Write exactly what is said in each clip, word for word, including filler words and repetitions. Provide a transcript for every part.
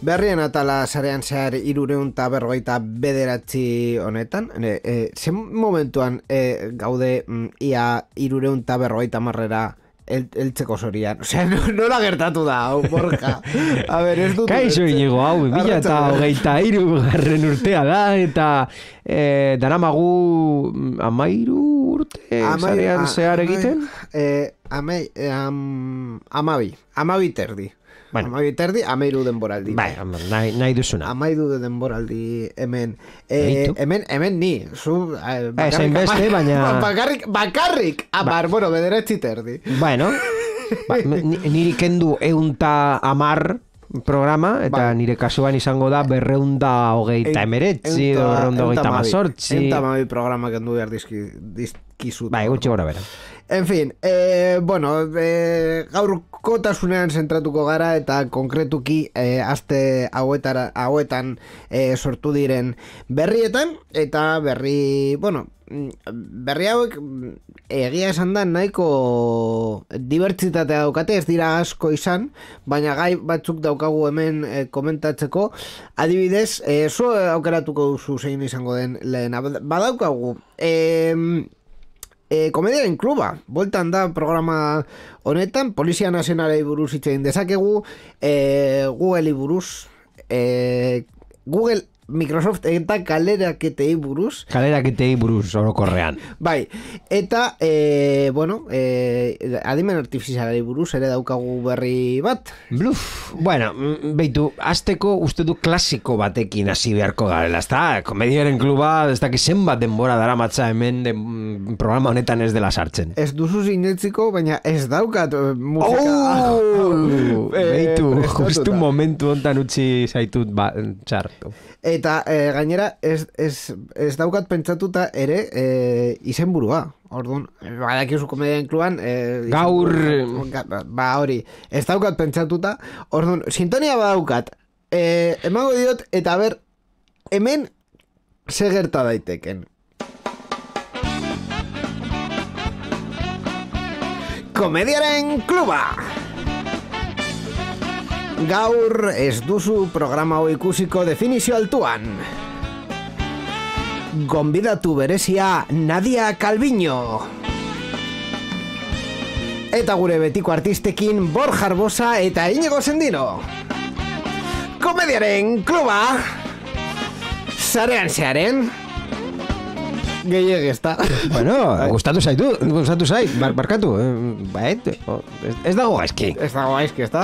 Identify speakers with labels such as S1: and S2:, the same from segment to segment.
S1: berrien atala sarean zehar irureun eta berrogeita bederatzi honetan, e, e, zen momentuan e, gaude mm, ia irureun eta berrogeita marrera El, eltzeko zorian, osea, no, nola gertatu da, hau, Borja. A ver, ez dut...
S2: Kaixo inigo, hau, bila eta hogeita iru garren urtea da, eta eh, daramagu amairu urte zarean zehar egiten?
S1: Eh, amai, eh, am, amabi, amabi terdi.
S2: Bueno.
S1: Amabi terdi, amairu denboraldi.
S2: Bai, nahi, nahi duzuna.
S1: Amairu denboraldi hemen. Eh, hemen, hemen ni. Zu, eh,
S2: bakarrik, beste, baina...
S1: Bakarrik, bakarrik, amar, ba. Bueno, bederatzi terdi.
S2: Bueno, ba, niri kendu eunta amar programa, eta ba. Nire kasuan izango da berreunda hogeita emeretzi, berreunda hogeita mazortzi.
S1: Eunta amabi programa kendu behar dizki, dizkizut.
S2: Bai, gutxi gora bera.
S1: En fin, eh, bueno, eh, gaurkotasunean zentratuko gara eta konkretuki eh, aste hauetara, hauetan eh, sortu diren berrietan, eta berri, bueno, berri hauek egia esan da nahiko dibertsitatea daukate, ez dira asko izan, baina gai batzuk daukagu hemen eh, komentatzeko. Adibidez, eh, zu aukeratuko duzu zein izango den lehena. Badaukagu, eh, E, komediaren kluba, bueltan da programa honetan, Polizia Nazionalei buruz itxein dezakegu, e, Google buruz, e, Google, Microsoft eta kaleraketei buruz.
S2: Kaleraketei buruz, orokorrean.
S1: Bai, eta, e, bueno, e, adimen artifizialari buruz ere daukagu berri bat.
S2: Bluf, bueno, beitu, azteko uste du klasiko batekin hasi beharko garela, ezta? Komediaren kluba, ez dakit zenbat denbora daramatza hemen de, programa honetan ez dela sartzen.
S1: Ez duzu sinetziko, baina ez daukat musika.
S2: Oh! Beitu, justu momentu hontan utzi zaitut ba, txartu.
S1: Eta e, gainera ez, ez, ez daukat pentsatuta ere e, izenburua. Orduan, badakizu komediaren kluban e,
S2: gaur
S1: ba hori, ez daukat pentsatuta. Orduan, sintonia badaukat e, emango diot eta ber hemen ze gerta daiteken. Komediaren kluba. Gaur ez duzu programa hau ikusiko definizio altuan. Gonbidatu berezia Nadia Calviño. Eta gure betiko artistekin Borja Arbosa eta Iñigo Sendino. Komediaren kluba. Zarean zearen. Gehiago ez da.
S2: Bueno, gustatu zaitu, gustatu zait, bar, barkatu. Eh, ez dago gaizki.
S1: Ez dago gaizki, ez da.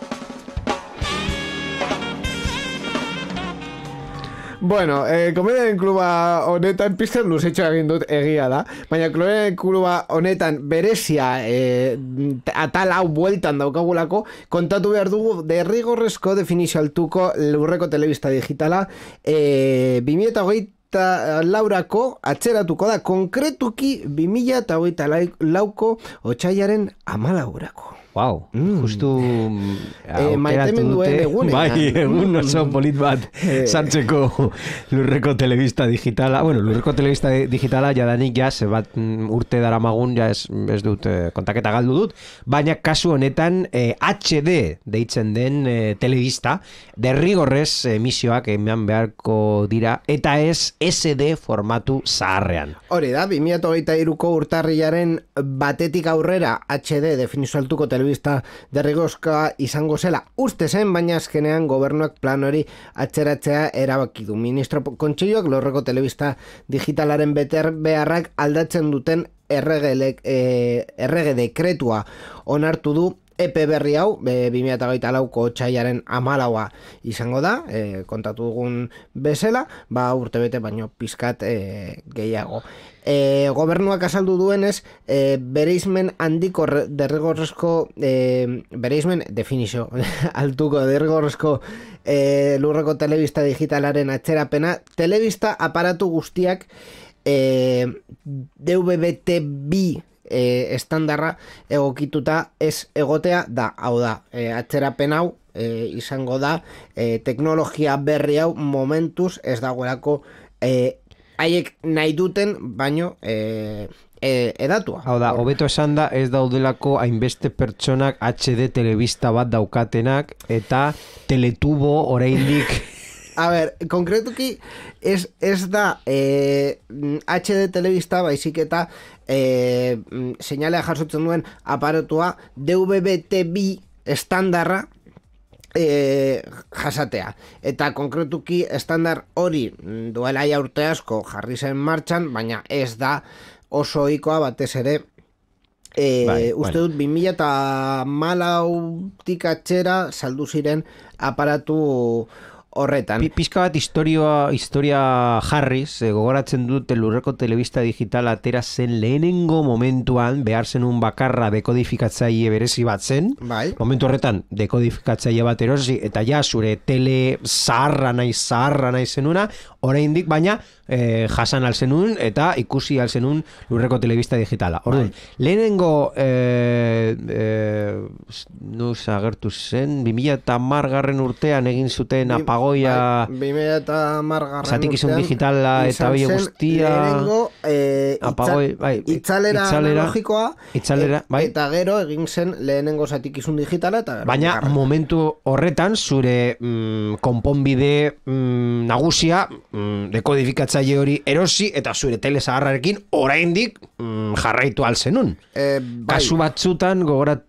S1: Bueno, eh, komediaren kluba honetan pizkan luzetxo egin dut egia da, baina komediaren kluba honetan berezia eh, atal hau bueltan daukagulako, kontatu behar dugu derrigorrezko definizio altuko lurreko telebista digitala eh, bi mila hogeita laurako atzeratuko da, konkretuki bi mila hogeita lauko otsailaren hamalaurako.
S2: Wow, mm. Justu
S1: eh, maitemen duen egunean.
S2: Bai, egun oso polit bat sartzeko lurreko telebista digitala. Bueno, lurreko telebista digitala jadanik ja, ze bat urte daramagun ja ez, ez dut eh, kontaketa galdu dut, baina kasu honetan eh, H D deitzen den eh, telebista derrigorrez emisioak eman beharko dira eta ez S D formatu zaharrean.
S1: Hori da, bi mila hogeita hiruko urtarrilaren batetik aurrera H D definizio altuko telebista derrigorrezkoa izango zela uste zen, baina azkenean gobernuak plan hori atzeratzea erabaki du. Ministro Kontseiluak lurreko telebista digitalaren beter beharrak aldatzen duten errege, eh, errege dekretua onartu du. Epe berri hau, bi mila hogeita lauko otsailaren hamalaua izango da, e, kontatu dugun bezala, ba urtebete baino pizkat e, gehiago. E, gobernuak azaldu duenez, e, bereizmen handiko derrigorrezko, e, bereizmen definizio altuko derrigorrezko e, lurreko telebista digitalaren atzerapena, telebista aparatu guztiak e, D V B T bi E, estandarra egokituta ez egotea da, hau da, e, atzerapen hau e, izango da, e, teknologia berri hau momentuz ez dagoelako e, haiek nahi duten, baino e, e, edatua.
S2: Hau da, hobeto esan da, ez daudelako hainbeste pertsonak H D telebista bat daukatenak, eta teletubo oraindik...
S1: A ber, konkretuki ez, ez da eh, H D telebista baizik eta eh, seinalea jasotzen duen aparatua D V B T bi estandarra eh, jasatea. Eta konkretuki estandar hori duela ja urte asko jarri zen martxan, baina ez da oso ohikoa batez ere. E, bai, uste dut, bueno. bi mila hamalautik atxera saldu ziren aparatu horretan.
S2: Pizka bat historia, historia jarriz, eh, gogoratzen dut Lurreko telebista digital atera zen lehenengo momentuan, behar zenun bakarra dekodifikatzaile berezi bat zen.
S1: Bai.
S2: Momentu horretan dekodifikatzaile bat erosi, eta ja zure tele zaharra nahi zaharra nahi zenuna, oraindik baina eh, jasan alzenun eta ikusi alzenun Lurreko telebista digitala. Orduan, bai. lehenengo eh, eh, nuz agertu zen, bi mila hamar garren urtean egin zuten apagoia
S1: bai, bi mila hamar garren
S2: zatik izun digitala eta bide guztia
S1: lehenengo eh,
S2: apagoi, bai,
S1: itzalera, itzalera analogikoa
S2: itzalera, bai.
S1: Eta gero egin zen lehenengo zatik izun digitala eta
S2: baina garren. Momentu horretan zure mm, konponbide mm, nagusia mm, dekodifikatzaile hori erosi eta zure tele zaharrarekin oraindik mm, jarraitu alzenun.
S1: Eh, bai.
S2: Kasu batzutan gogoratzen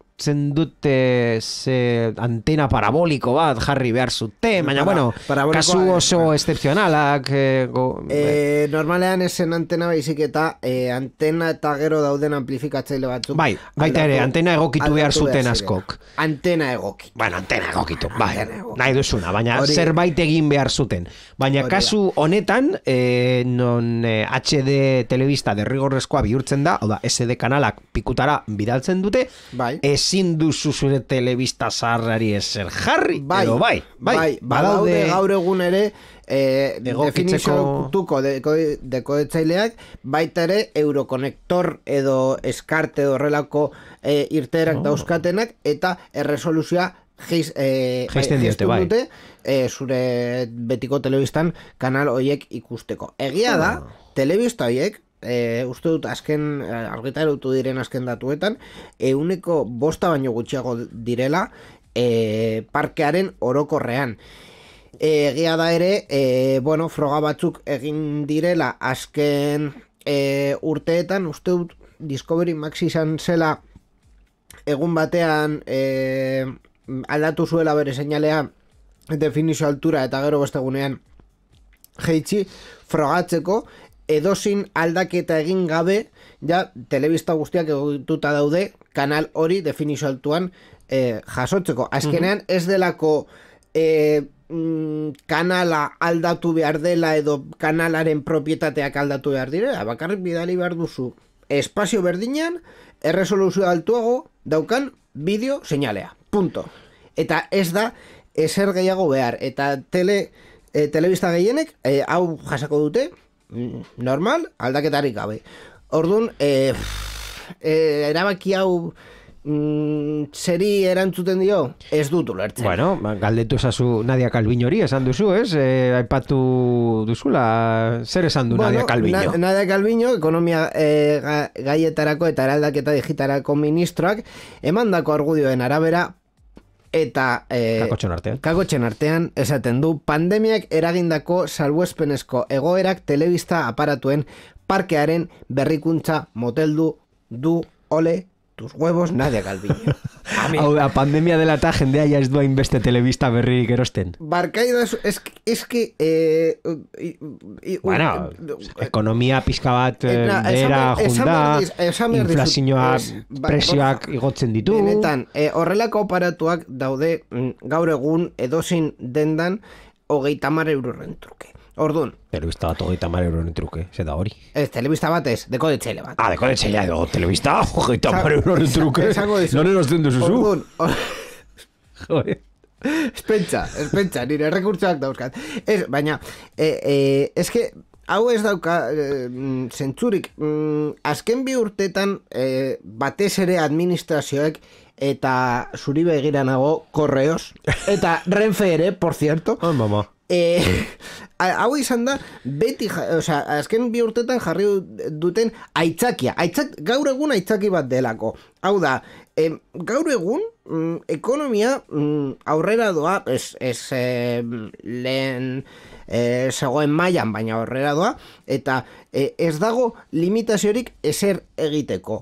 S2: dute ze antena paraboliko bat jarri behar zute, baina bueno, kasu oso excepcionalak eh, go,
S1: eh, normalean esen antena baizik eta eh, antena eta gero dauden amplifikatzaile batzuk
S2: bai, baita ere, antena egokitu behar zuten askok
S1: antena egokitu
S2: bueno, antena egokitu, bai,
S1: antena egokitu.
S2: Nahi duzuna, baina
S1: Ori...
S2: zerbait egin behar zuten baina Ori kasu honetan eh, non eh, H D telebista derrigorrezkoa bihurtzen da, hau da, S D kanalak pikutara bidaltzen dute,
S1: bai.
S2: ezin duzu zure telebista zaharrari ezer jarri,
S1: bai,
S2: edo bai, bai,
S1: bai, badaude gaur egun ere eh,
S2: definizio
S1: tuko dekodetzaileak, baita ere Eurokonektor edo Eskart edo horrelako eh, irteerak oh. dauzkatenak, eta erresoluzioa Geiz, eh,
S2: Geizten bai, diote, bai.
S1: dute eh, zure betiko telebistan kanal hoiek ikusteko. Egia da, oh. telebista hoiek, eh, uste dut azken, argitarutu diren azken datuetan, euneko bosta baino gutxiago direla eh, parkearen orokorrean. Egia da ere, eh, bueno, froga batzuk egin direla azken eh, urteetan, uste dut Discovery Max izan zela egun batean eh, aldatu zuela bere seinalea definizio altura eta gero bestegunean jeitsi frogatzeko edozin aldaketa egin gabe ja telebista guztiak egituta daude kanal hori definizio altuan eh, jasotzeko. Azkenean ez delako eh, kanala aldatu behar dela edo kanalaren propietateak aldatu behar direla, bakarrik bidali behar duzu espazio berdinean erresoluzio altuago daukan bideo seinalea. Punto. Eta ez da ezer gehiago behar. Eta tele, e, telebista gehienek e, hau jasako dute normal, aldaketarik gabe. Orduan, e, e, erabaki hau mm, zeri erantzuten dio, ez dut ulertzen.
S2: Bueno, galdetu esazu Nadia Calviño hori, esan duzu, ez? E, aipatu duzula, zer esan du bueno, Nadia Calviño?
S1: Na, Nadia Calviño, ekonomia e, ga, gaietarako eta eraldaketa digitarako ministroak, emandako argudioen arabera, eta eh,
S2: kakotxen artean.
S1: kakotxen artean esaten du pandemiak eragindako salbuespenezko egoerak telebista aparatuen parkearen berrikuntza moteldu du ole tus huevos Nadia Calviño.
S2: Hau da, pandemia dela eta jendea ja ez du hainbeste telebista berririk erosten.
S1: Barkaida, es, es que eh, i, i,
S2: bueno,
S1: u,
S2: ekonomia pizka bat eh, bera junda, inflazioa presioak igotzen ditu.
S1: Benetan, eh, horrelako aparatuak daude gaur egun edozin dendan hogeita hamar euroren truke. Orduan.
S2: Telebista bat hogeita hamar euroren truke, ze da hori.
S1: Ez, telebista bat ez, dekodetxeile bat.
S2: Ah, dekodetxeile edo, telebista hogeita hamar euroren truke. Non erosten duzuzu?
S1: Orduan, joder. Espentsa, espentsa, nire rekurtsoak dauzkat. Ez, baina, eh, eh, ez que, hau ez dauka eh, zentzurik, mm, azken bi urtetan eh, batez ere administrazioek eta zuri begira nago Correos eta Renfe ere, por cierto,
S2: oh, mama.
S1: E, hau izan da, beti, osea, azken bi urtetan jarri duten aitzakia. Aitzak, gaur egun aitzaki bat delako. Hau da, e, gaur egun, mm, ekonomia mm, aurrera doa, ez, ez e, lehen e, zegoen mailan, baina aurrera doa, eta e, ez dago limitaziorik ezer egiteko.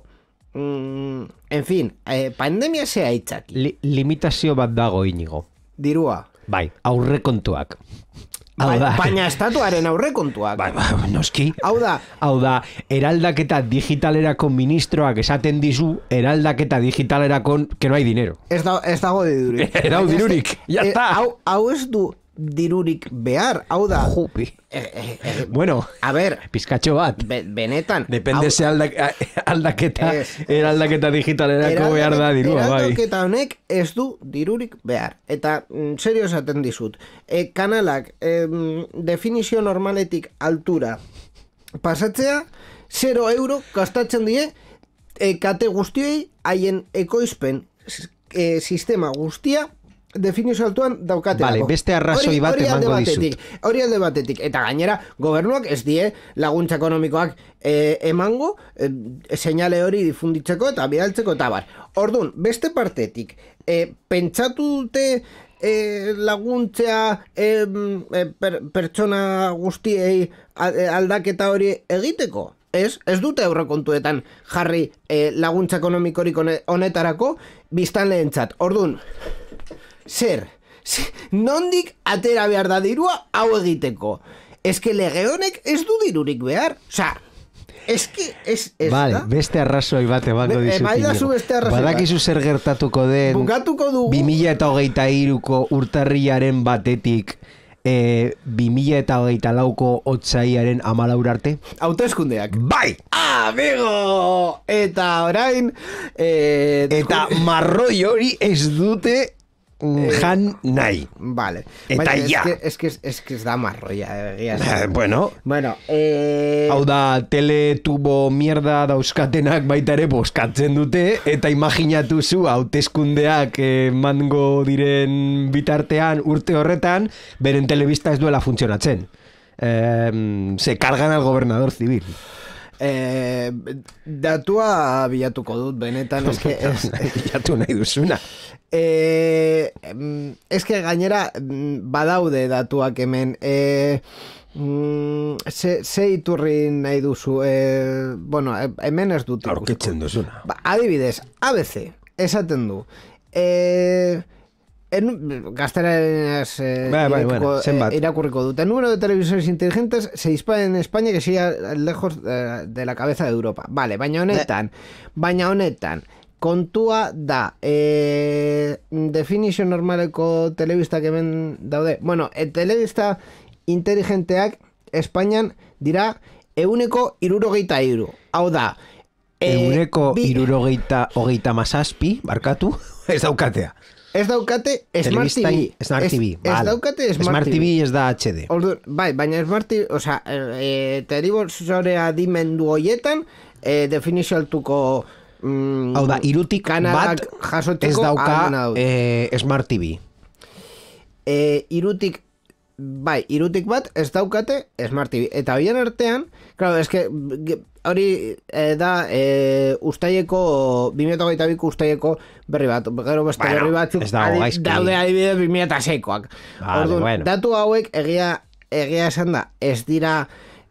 S1: Mm, en fin, e, pandemia ze aitzaki.
S2: Li, limitazio bat dago, Inigo.
S1: Dirua.
S2: Bai, aurrekontuak.
S1: Ba, baina estatuaren aurrekontuak.
S2: Bai, ba, noski.
S1: Hau da,
S2: Hau da, eraldaketa digitalerako ministroak esaten dizu, eraldaketa digitalerako que no hay dinero.
S1: ez, da, ez dago dirurik.
S2: Erau dirurik, ya está.
S1: Hau, hau ez du dirurik behar, hau da.
S2: Jupi.
S1: Eh, eh, eh,
S2: Bueno,
S1: a ver,
S2: pizkatxo bat.
S1: be, benetan.
S2: Depende
S1: hau-
S2: ze aldak, aldaketa,
S1: Ez, ez.
S2: eraldaketa digitalerako behar da dirua, bai.
S1: Eraldaketa honek ez du dirurik behar. Eta, mm, serio esaten dizut, e, kanalak e, definizio normaletik altura pasatzea, zero euro gastatzen die e, kate guztiei haien ekoizpen e, sistema guztia definizio altuan daukatelako.
S2: Vale, beste arrazoi bat
S1: Hori- hori alde
S2: emango
S1: batetik, Hori alde batetik. Eta gainera, gobernuak ez die laguntza ekonomikoak e, emango, e, seinale hori difunditzeko eta bidaltzeko eta bar. Orduan, beste partetik, e, pentsatu dute e, laguntzea e, e, per, pertsona guztiei a- aldaketa hori egiteko? Ez, ez dute aurrekontuetan jarri e, laguntza ekonomikorik hone- honetarako biztanleentzat. Orduan, zer, zer, nondik atera behar da dirua hau egiteko? Eske lege honek ez du dirurik behar. Osa, eske, ez, ez
S2: Vale,
S1: da?
S2: beste arrazoi bat emango
S1: Be-
S2: dizut.
S1: bai dazu
S2: Inigo.
S1: beste arrazoi bat.
S2: Badakizu zer gertatuko den
S1: Bukatuko dugu.
S2: bi mila eta hogeita hiruko urtarrilaren batetik e, bi mila eta hogeita lauko otsaiaren amalaur arte?
S1: Hauteskundeak.
S2: Bai!
S1: Amigo! Eta orain... Eh,
S2: Eta marroi hori ez dute mm, jan nahi.
S1: Vale.
S2: Eta
S1: Baina,
S2: ja.
S1: Es que, es que, es que ez da marroia. egia
S2: Eh,
S1: esan.
S2: bueno,
S1: Bueno, eh...
S2: hau da, teletubo mierda dauzkatenak baita ere boskatzen dute, eta imaginatu zu hauteskundeak emango diren bitartean urte horretan, beren telebista ez duela funtzionatzen. Eh, se cargan al gobernador civil.
S1: Eh, datua bilatuko dut, benetan, eske, ez,
S2: Bilatu nahi duzuna.
S1: eh, em, eske gainera mm, badaude datuak hemen, eh, mm, ze, ze iturri nahi duzu, eh, bueno, eh, hemen ez dut ikusten.
S2: Aurkitzen duzuna.
S1: Ba, adibidez, A B C, esaten du, eh, en, gazteleraz eh,
S2: Bai, bai,
S1: irakurriko-
S2: bueno, zenbat.
S1: eh, irakurriko dut. El número de televisores inteligentes se dispara en España que sigue lejos de, de la cabeza de Europa. Vale, baina honetan, baina honetan, kontua da, eh, definizio normaleko telebistak hemen daude. Bueno, e, telebista inteligenteak Espainian dira euneko irurogeita iru. Hau da, eh,
S2: Eureko
S1: bi-
S2: irurogeita hogeita mazazpi, barkatu, ez daukatea.
S1: Ez daukate Smart T V.
S2: Telebista- Smart T V,
S1: Ez, ez
S2: vale.
S1: daukate Smart,
S2: Smart
S1: T
S2: T
S1: V.
S2: V ez da H D.
S1: Orduan, bai, baina Smart T V, osea, e, telebisorea dimendu hoietan, e, definizio altuko mm,
S2: Hau da, irutik
S1: kanalak
S2: bat
S1: jasotzeko
S2: ez dauka
S1: ahalmena dute.
S2: eh, Smart T V.
S1: E, irutik, bai, irutik bat ez daukate Smart T V. Eta horien artean, claro, eske ge- hori eh, da eh, ustaileko bi mila hogeita biko ustaileko berri bat, gero beste
S2: Bueno,
S1: berri batzuk
S2: ez dago
S1: adi-
S2: gaizki.
S1: daude adibidez bi mila seikoak.
S2: Vale,
S1: Orduan,
S2: bueno.
S1: datu hauek egia egia esan da, ez dira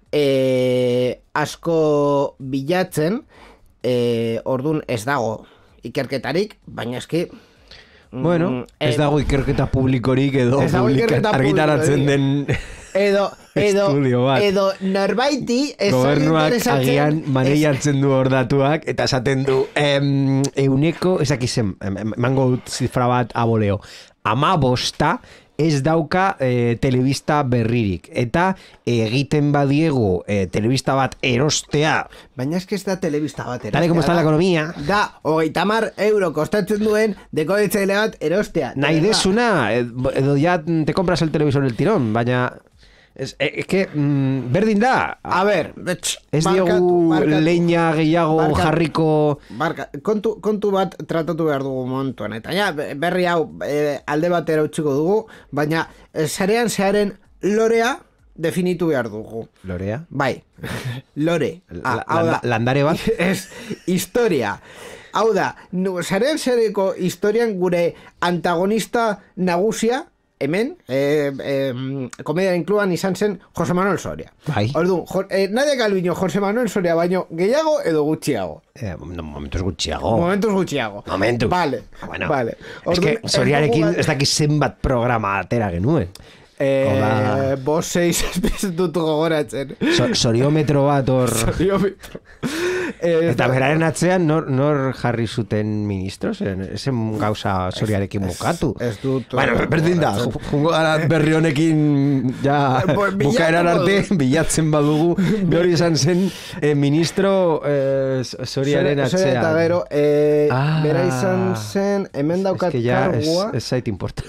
S1: eh, asko bilatzen, eh, orduan ez dago ikerketarik, baina eski
S2: Bueno, ez
S1: eh,
S2: dago ikerketa publikorik edo
S1: Ez dago
S2: publika-
S1: ikerketa
S2: argitaratzen den
S1: edo edo
S2: Estudio bat.
S1: edo norbaiti ez
S2: gobernuak
S1: interesatzen-
S2: agian maneiatzen du hor datuak eta esaten du em, euneko, ezakizen, emango dut zifra bat aboleo, ama bosta ez dauka eh, telebista berririk. Eta egiten badiegu eh, telebista bat erostea,
S1: Baina eski ez da telebista bat erostea.
S2: Tal y como está la
S1: da-
S2: economía.
S1: Da, hogeita hamar euro kostatzen duen dekodetzaile bat erostea.
S2: nahi
S1: De verdad.
S2: desuna, edo ya te compras el televisor el tirón, baina Es, es que, mm, berdin da.
S1: A ber,
S2: ez diogu leña gehiago
S1: barkatu,
S2: jarriko...
S1: Barka, kontu, kontu bat tratatu behar dugu momentuan. Eta ja, berri hau e, alde batera utziko dugu, baina e, sarean zearen lorea definitu behar dugu.
S2: Lorea?
S1: Bai, lore.
S2: La, la, la, landare bat?
S1: Ez, historia. Hau da, sarean zareko historian gure antagonista nagusia, hemen, eh, eh, komediaren kluban izan zen Jose Manuel Soria.
S2: Bai.
S1: Orduan, jo, eh, Nadia Calviño, Jose Manuel Soria baino gehiago edo gutxiago.
S2: Eh, no, momentuz gutxiago.
S1: Momentuz gutxiago.
S2: Momentuz.
S1: Vale,
S2: bueno,
S1: vale.
S2: Es que Soriarekin ez dakiz zenbat programa atera genuen.
S1: Eh, Bos seis ez dut gogoratzen.
S2: So, soriometro bat hor...
S1: Soriometro. Eh,
S2: Eta beraren atzean nor, nor jarri zuten ministros? Esen gauza Soriarekin bukatu.
S1: Ez dut...
S2: Bueno, berdin da, jungo gara berri honekin ja bukaeran arte bilatzen badugu. Behori izan zen eh, ministro eh, Soriaren atzean.
S1: Soria eta gero, eh,
S2: ah,
S1: bera izan zen, hemen daukat
S2: es que ya
S1: kargua.
S2: Ez zait importa.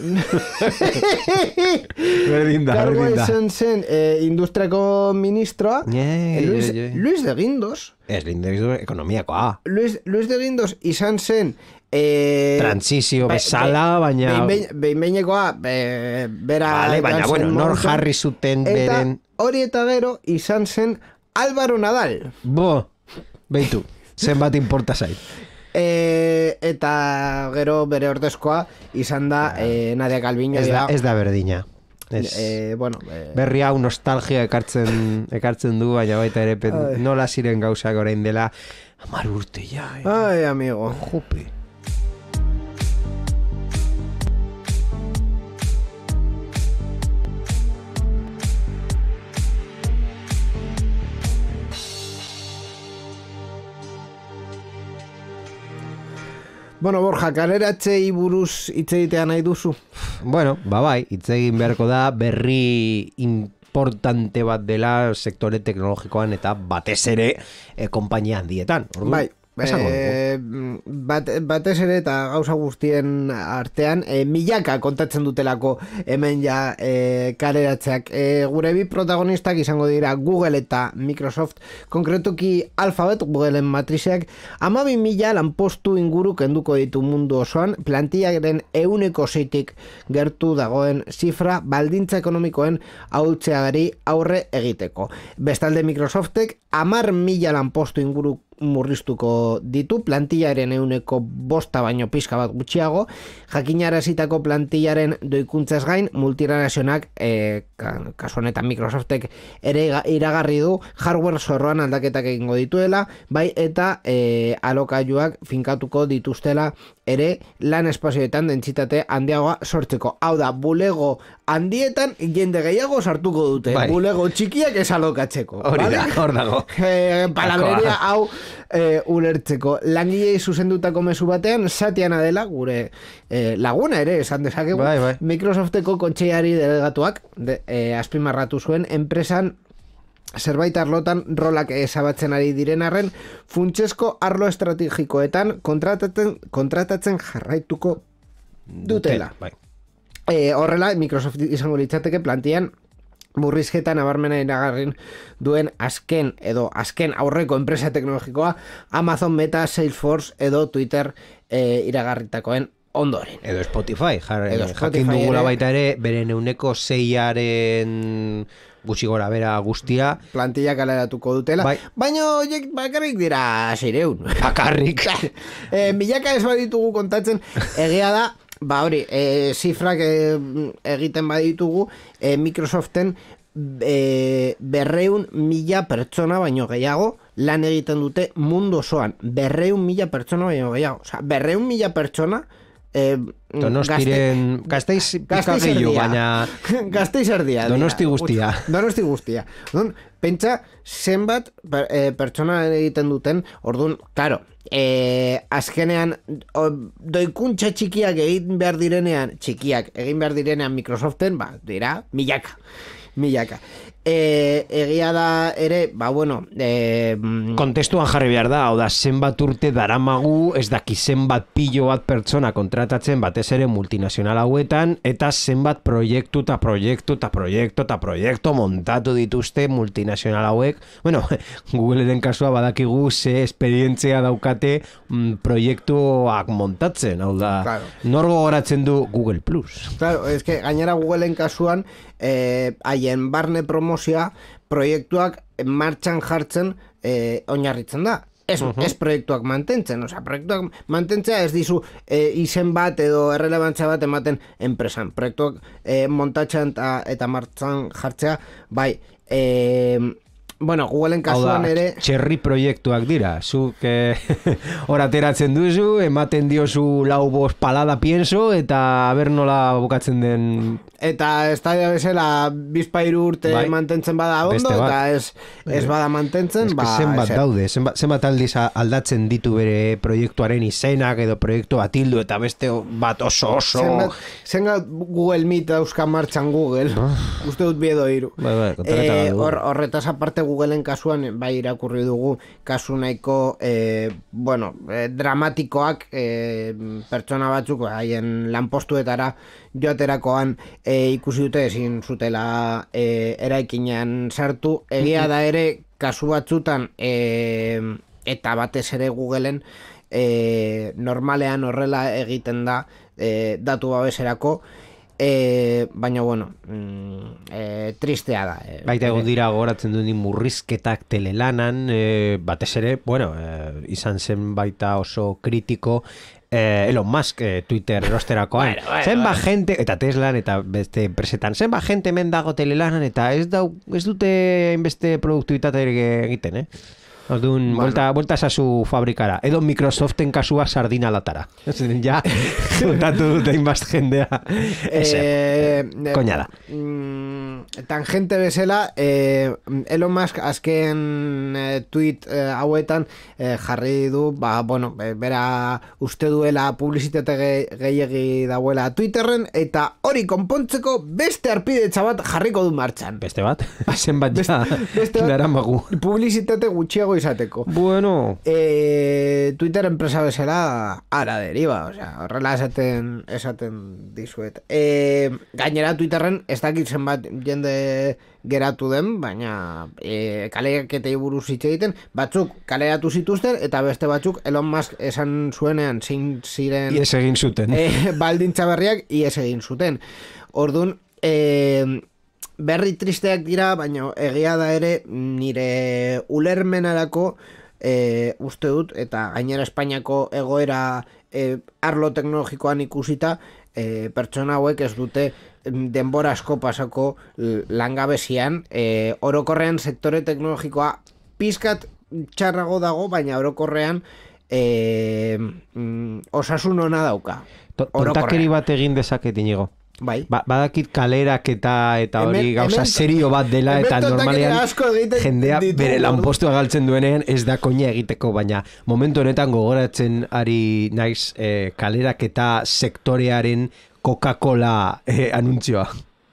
S2: Berdin da,
S1: Kargua
S2: berdin da.
S1: izan zen eh, industriako ministroa,
S2: Yeah,
S1: eh, Luis,
S2: yeah, yeah.
S1: Luis de Guindos.
S2: Ez lindegizu ekonomiakoa.
S1: Luis, Luis de Guindos izan zen... Eh,
S2: Transizio bezala, baina...
S1: Behin-behinekoa, be, bera...
S2: Vale, baina, bueno, nor
S1: momentu,
S2: jarri zuten
S1: eta
S2: beren...
S1: hori eta gero izan zen Álvaro Nadal.
S2: Bo, beitu, zenbat importa zait.
S1: E, eta gero bere ordezkoa izan da e, Nadia Calviño.
S2: Ez da, ez da berdina. Ez.
S1: E, bueno, e,
S2: Berri hau nostalgia ekartzen ekartzen du, baina baita ere pen, nola ziren gauzak orain dela hamar urte ja. Eh?
S1: Ai, amigo.
S2: Jope.
S1: Bueno, Borja, kaleratzei buruz hitz egitea nahi duzu?
S2: Bueno, ba bai, hitz egin beharko da berri importante bat dela sektore teknologikoan eta batez ere e, konpainia handietan. Orduan,
S1: bai, e, bat, batez ere eta gauza guztien artean e, milaka kontatzen dutelako hemen ja e, kaleratzeak. E, gure bi protagonistak izango dira Google eta Microsoft, konkretuki Alphabet, Googleen matrizeak, hamabi mila lanpostu inguru kenduko ditu mundu osoan, plantillaren ehuneko seitik gertu dagoen zifra baldintza ekonomikoen ahultzeari aurre egiteko. Bestalde Microsoftek hamar mila lanpostu inguru murriztuko ditu, plantillaren ehuneko bosta baino pizka bat gutxiago, jakinarazitako plantillaren doikuntzaz gain, multinazionalak, e, kasu honetan Microsoftek ere iragarri du hardware zorroan aldaketak egingo dituela, bai eta e, alokailuak finkatuko dituztela ere lan espazioetan dentsitate handiagoa sortzeko. Hau da, bulego handietan jende gehiago sartuko dute, bai. Bulego txikiak ez alokatzeko.
S2: Hori da, hor dago.
S1: E, palabreria hau e, ulertzeko. Langilei zuzendutako mezu batean, Satya Nadella, gure e, laguna ere, esan dezakegu,
S2: bai, bai.
S1: Microsofteko kontseiari delegatuak de, e, azpimarratu zuen enpresan zerbait arlotan rolak ezabatzen ari diren arren, funtsezko arlo estrategikoetan kontratatzen, kontratatzen jarraituko dutela.
S2: Bai.
S1: E, horrela, Microsoft izango litzateke plantian murrizketa nabarmena iragarrin duen azken edo azken aurreko enpresa teknologikoa Amazon, Meta, Salesforce edo Twitter e, iragarritakoen ondoren.
S2: Edo Spotify, jar,
S1: edo Spotify
S2: jakin dugula
S1: ere,
S2: baita ere, beren euneko seiaren gutxi gora bera guztia.
S1: Plantilla kaleratuko dutela. Bai. Baina horiek bakarrik dira seireun.
S2: Bakarrik.
S1: e, milaka ez baditugu kontatzen, egia da, ba hori, e, zifrak e, egiten baditugu, e, Microsoften e, berreun mila pertsona baino gehiago lan egiten dute mundu osoan. Berreun mila pertsona baino gehiago. Osa, berreun mila pertsona Eh,
S2: Donostiren Gasteiz pika gehiago, baina
S1: Gasteiz erdia.
S2: Donosti guztia.
S1: Donosti guztia. Orduan, pentsa zenbat per, eh, pertsona egiten duten, orduan, claro, eh, azkenean o, doikuntza txikiak egin behar direnean, txikiak egin behar direnean Microsoften, ba, dira, milaka. Milaka. E, egia da ere, ba bueno... E,
S2: kontestuan jarri behar da, hau da, zenbat urte daramagu, ez daki zenbat pilo bat pertsona kontratatzen batez ere multinazional hauetan, eta zenbat proiektu eta proiektu eta proiektu eta proiektu montatu dituzte multinazional hauek. Bueno, Googleren kasua badakigu ze esperientzia daukate mm, proiektuak montatzen, hau da, claro. Nor gogoratzen du Google Plus.
S1: Claro, es que gainera Googleen kasuan, eh, haien barne promozioa proiektuak martxan jartzen eh, oinarritzen da. Ez, uh-huh. ez proiektuak mantentzen, osea, proiektuak mantentzea ez dizu eh, izen bat edo errelebantzia bat ematen enpresan. Proiektuak eh, montatzen eta, eta martxan jartzea, bai, eh, bueno, Googleen kasuan ere...
S2: Txerri proiektuak dira, zuk eh, orateratzen duzu, ematen diozu lau bost palada pienso, eta ber nola bukatzen den...
S1: Eta estadia bezala bizpairu urte bai. Mantentzen bada ondo, eta ez, ez bada mantentzen...
S2: Ez ba, zenbat ez daude, zenbat, zenbat aldiz aldatzen ditu bere proiektuaren izenak, edo proiektu bat hildu, eta beste bat oso oso...
S1: Zenbat, zenbat Google Meet dauzka martxan Google, oh. Uste dut biedo iru.
S2: Bai, bai,
S1: e, or, horretaz aparte Googleen kasuan, bai irakurri dugu, kasu nahiko, e, bueno, e, dramatikoak e, pertsona batzuk, haien lanpostuetara joaterakoan e, ikusi dute ezin zutela e, eraikinean sartu. Egia da ere, kasu batzutan, e, eta batez ere Googleen, e, normalean horrela egiten da e, datu babeserako, E, baina, bueno, mm, e, tristea da. E,
S2: Baita egon dira goratzen duen murrizketak telelanan, e, batez ere, bueno, e, izan zen baita oso kritiko, eh, Elon Musk eh, Twitter erosterakoan. Bueno, bueno, zenba bueno. gente, eta Teslan, eta beste enpresetan, zenba gente hemen dago telelanan, eta ez, dau, ez dute beste produktibitate egiten, eh? Orduan, bueno. vuelta, vuelta esazu fabrikara. Edo Microsoften kasua sardina latara. Ja, juntatu dute inbast jendea. Ese, eh, koña da.
S1: Mm, tangente bezala, eh, Elon Musk azken eh, tweet eh, hauetan eh, jarri du, ba, bueno, bera uste duela publizitate gehiagi dauela Twitterren, eta hori konpontzeko beste arpidetza bat jarriko du martxan.
S2: Beste bat? Zen bat ja, beste bat,
S1: publizitate gutxiago izateko.
S2: Bueno.
S1: E, Twitter enpresa bezala ara deriva, o sea, horrela esaten, esaten dizuet. E, gainera Twitterren ez dakit zenbat jende geratu den, baina e, kaleaketei buruz hitz egiten, batzuk kaleratu zituzten, eta beste batzuk Elon Musk esan zuenean zein ziren...
S2: Ies egin zuten.
S1: E, baldintza berriak, ies egin zuten. Orduan, e, berri tristeak dira, baina egia da ere nire ulermenarako e, uste dut, eta gainera Espainiako egoera e, arlo teknologikoan ikusita, e, pertsona hauek ez dute denbora asko pasako langabezian, e, orokorrean sektore teknologikoa pizkat txarrago dago, baina orokorrean e, mm, osasun ona dauka.
S2: Tontakeri bat egin dezaket, Inigo.
S1: Bai.
S2: Ba, badakit kalerak eta eta hori hemen, gauza hemen, serio bat dela eta normalean jendea bere lanpostua galtzen duenean ez da koña egiteko, baina momentu honetan gogoratzen ari naiz eh, kalerak eta sektorearen Coca-Cola eh, anuntzioa.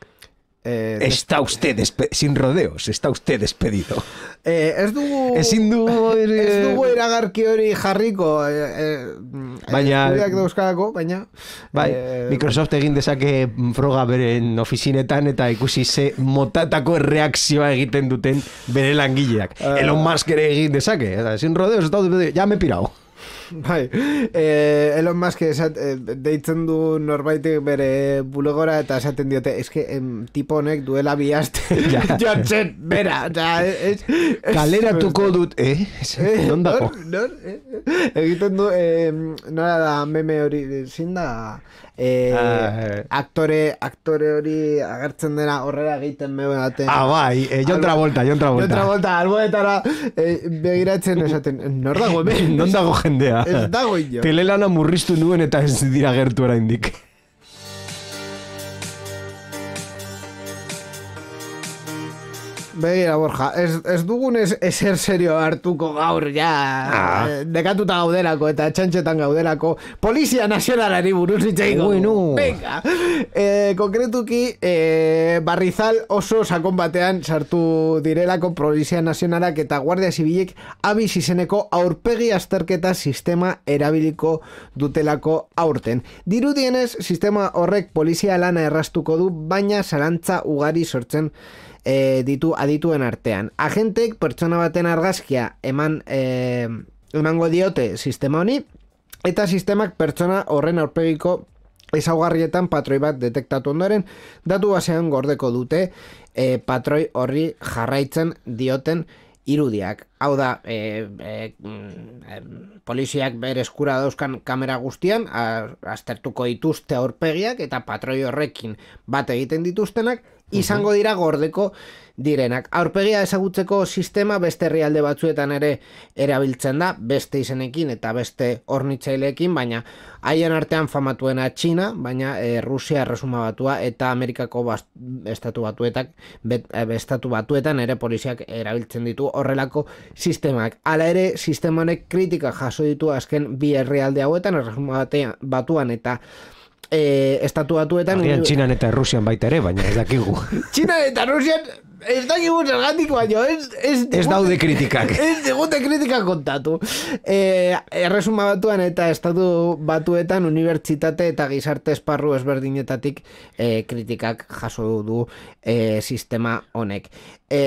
S2: Eh, está usted sin rodeos, está usted despedido.
S1: Eh, ez dugu
S2: Ezin dugu
S1: eh, ez dugu eragarki hori jarriko eh, eh,
S2: baina
S1: dauzkalako, baina
S2: bai, eh, Microsoft egin dezake froga beren ofizinetan eta ikusi ze motatako reakzioa egiten duten bere langileak. Uh, Elon Musk ere egin dezake, sin rodeos, está, ya me he pirado.
S1: Bai, eh, Elon Musk esat, eh, deitzen du norbaitek bere bulegora eta esaten diote, eske em, tipo honek duela bihazte jotzen, bera, oza, es, es,
S2: kaleratuko dut, eh?
S1: eh non dago? Nor, eh? Egiten du, eh, nora da meme hori, zin da, eh, ah, aktore, aktore hori agertzen dena horrela egiten meme baten.
S2: Ah, bai, eh, John Travolta, John Travolta.
S1: John Travolta, alboetara eh, begiratzen esaten, nor dago hemen?
S2: Non dago jendea?
S1: Ez dago ino.
S2: Telelana murriztu nuen eta ez dira gertu oraindik.
S1: Begira, Borja, ez, ez dugun ez, ezer serio hartuko gaur, ja,
S2: Ah.
S1: eh, dekatuta gaudelako eta txantxetan gaudelako, Polizia Nazionalari buruz itxeiko.
S2: Bueno.
S1: Venga. Eh, konkretuki, eh, Barrizal oso sakon batean sartu direlako Polizia Nazionalak eta Guardia Zibilek abiz izeneko aurpegi azterketa sistema erabiliko dutelako aurten. Dirudienez, sistema horrek polizia lana erraztuko du, baina zalantza ugari sortzen E, ditu adituen artean. Agentek pertsona baten argazkia eman e, emango diote sistema honi, eta sistemak pertsona horren aurpegiko ezaugarrietan patroi bat detektatu ondoren datu basean gordeko dute e, patroi horri jarraitzen dioten irudiak. Hau da, e, e, e, poliziak bere eskura dauzkan kamera guztian a, aztertuko dituzte aurpegiak eta patroi horrekin bat egiten dituztenak izango dira gordeko direnak. Aurpegia ezagutzeko sistema beste herrialde batzuetan ere erabiltzen da, beste izenekin eta beste hornitzaileekin, baina haien artean famatuena Txina, baina e, Rusia, Erresuma Batua eta Amerikako bast, estatu batuetak bet, e, estatu batuetan ere poliziak erabiltzen ditu horrelako sistemak. Hala ere, sistema honek kritika jaso ditu azken bi herrialde hauetan, Erresuma Batuan eta E, estatu batuetan
S2: Agian Txinan eta Rusian baita ere, baina ez dakigu.
S1: Txinan eta Rusian ez dakigu zergatik, baina ez, ez,
S2: ez daude kritikak.
S1: Ez digute kritikak kontatu. E, Erresuma Batuan eta estatu batuetan unibertsitate eta gizarte esparru ezberdinetatik e, kritikak jaso du e, sistema honek. E,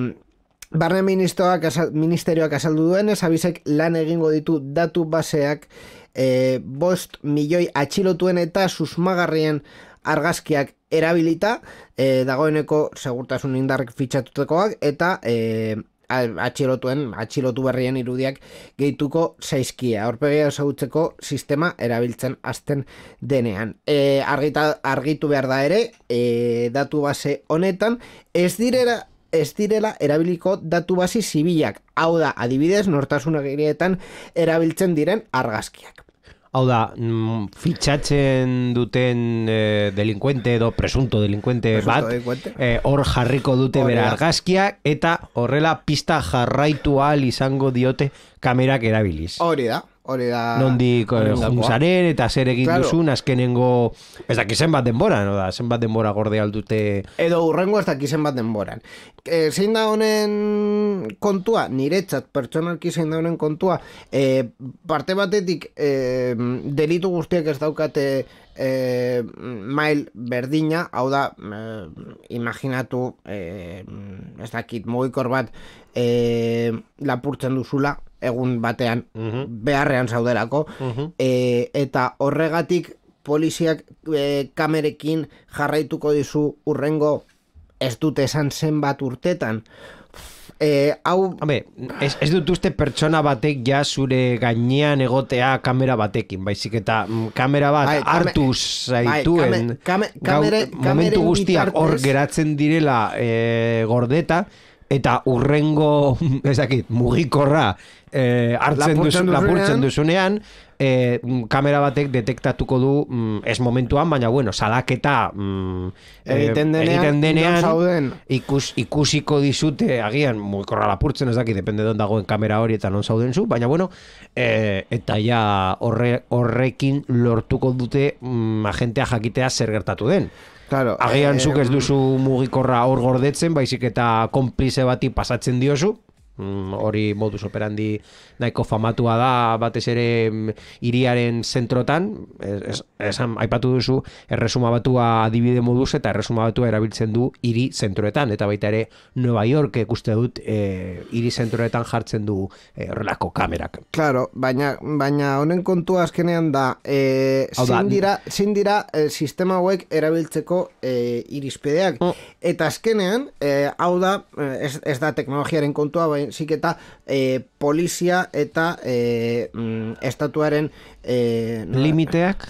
S1: Barne ministerioak, ministerioak azaldu duenez, abizek lan egingo ditu datu baseak E, bost milioi atxilotuen eta susmagarrien argazkiak erabilita, e, dagoeneko segurtasun indarrek fitxatutekoak eta e, atxilotuen, atxilotu berrien irudiak gehituko zaizkia. Aurpegia ezagutzeko sistema erabiltzen hasten denean. E, argita, argitu behar da ere, e, datu base honetan, ez direra ez direla erabiliko datu basi zibilak. Hau da, adibidez, nortasun agirietan erabiltzen diren argazkiak.
S2: Hau da, mm, fitxatzen duten eh, delinkuente edo presunto delinkuente bat, eh, hor jarriko dute bere argazkiak eta horrela pista jarraitu ahal izango diote kamerak erabiliz.
S1: Hori da. Hori da...
S2: Nondik juntzaren eta zer egin claro. duzun, azkenengo... Ez daki zenbat denboran, no da, zenbat denbora gorde aldute...
S1: Edo urrengo ez daki zenbat denboran. E, zein da honen kontua, niretzat, pertsonalki zein da honen kontua, e, parte batetik e, delitu guztiak ez daukate e, mail berdina, hau da, e, imaginatu, e, ez dakit, mugikor bat e, lapurtzen duzula, egun batean uh-huh. beharrean zaudelako uh-huh. e, eta horregatik poliziak e, kamerekin jarraituko dizu urrengo ez dute esan zenbat urtetan e, hau...
S2: Habe, ez, ez dut uste pertsona batek ja zure gainean egotea kamera batekin, baizik eta mm, kamera bat bai, hartu zaituen
S1: bai, kame, kame, kamere,
S2: momentu guztiak hor geratzen direla e, gordeta eta urrengo, ez dakit, mugikorra eh, hartzen lapurtzen, duzu, lapurtzen duzunean, eh, kamera batek detektatuko du mm, ez momentuan, baina bueno, salaketa mm,
S1: egiten denean,
S2: egiten denean
S1: non
S2: ikus, ikusiko dizute, agian mugikorra lapurtzen, ez dakit, depende don dagoen kamera hori eta non zauden zu, baina bueno, eh, eta ja horre, horrekin lortuko dute mm, agentea jakitea zer gertatu den.
S1: Claro,
S2: agian
S1: eh,
S2: zuk ez duzu mugikorra hor gordetzen, baizik eta konplize bati pasatzen diozu, hori modus operandi nahiko famatua da batez ere hiriaren zentrotan, esan aipatu duzu Erresuma Batua adibide moduz eta Erresuma Batua erabiltzen du hiri zentroetan eta baita ere Nueva York ikuste dut e, hiri zentroetan jartzen du horrelako e, kamerak.
S1: Claro, baina baina honen kontua azkenean da e, zein dira, zein dira e, sistema hauek erabiltzeko e, irizpideak oh. eta azkenean e, hau da ez, ez da teknologiaren kontua, baina zik eta e, polizia eta e, mm, estatuaren e,
S2: limiteak